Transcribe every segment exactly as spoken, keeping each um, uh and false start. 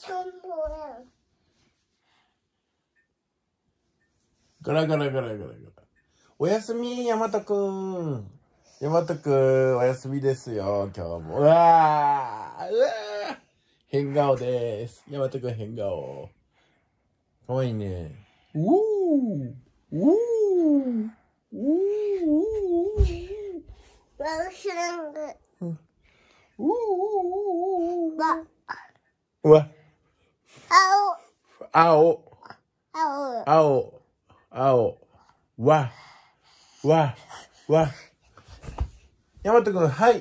ガラガラガラガラガラ。おやすみ、ヤマトくん。ヤマトくん、おやすみですよ、今日も。うわー、うわー。変顔です。ヤマトくん変顔。かわいいね。うー、うー、うー、うー。 ワンシュラング。 うー、うー。わ。わ。青。青。青。青。わ。わ。わ。ヤマトくん、はい。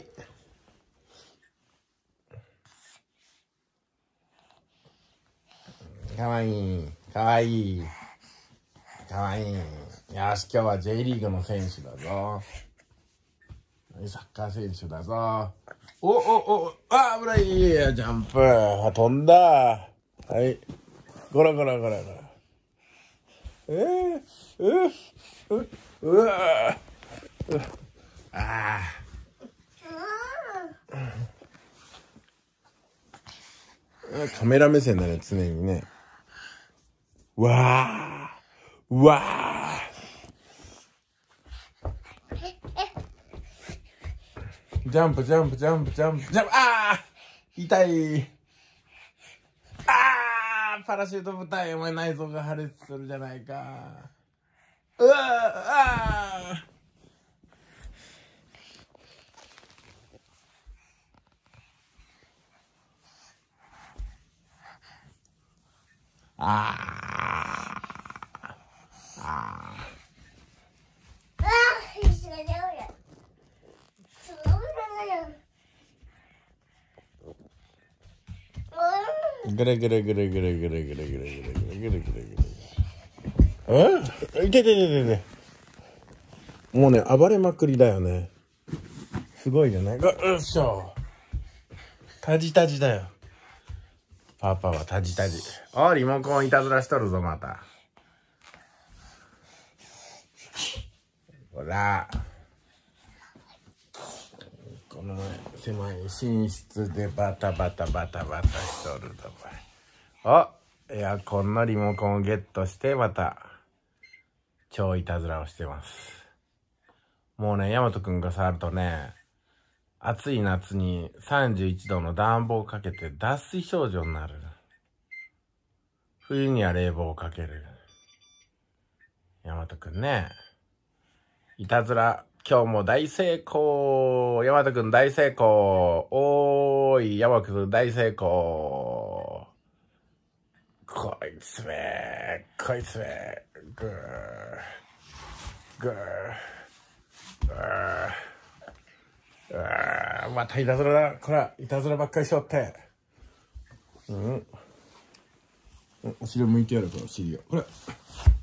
かわいい。かわいい。かわいい。よし、今日は J リーグの選手だぞ。サッカー選手だぞ。お、お、お、あ、危ない。ジャンプ。飛んだ。はい。ゴラゴラゴラゴラ。えー、う、う、うわー。うああ。カメラ目線だね、常にね。わー。わー。ジャンプ、ジャンプ、ジャンプ、ジャンプ、ジャンプ、ああ痛い。ああパラシュート部隊、お前内臓が破裂するじゃないか。うわあああああぐるぐるぐるぐるぐるぐるぐるぐるぐるぐるぐるぐるぐる。え？いててててて。もうね、暴れまくりだよね。すごいよね。よっしょ。タジタジだよ。パパはタジタジ。あ、リモコンいたずらしとるぞ、また。ほら。この狭い寝室でバタバタバタバタしとるとこれ。あ、エアコンのリモコンをゲットしてまた超いたずらをしてます。もうね、ヤマトくんが触るとね、暑い夏にさんじゅういちどの暖房をかけて脱水症状になる。冬には冷房をかける。ヤマトくんね、いたずら今日も大成功。ヤマトくん大成功。おーい、ヤマトくん大成功。こいつめ、こいつめ、ぐー、ぐー、ぐー、うー、またいたずらだ。こら、いたずらばっかりしよって。うん。お尻向いてやるから、お尻を。これ。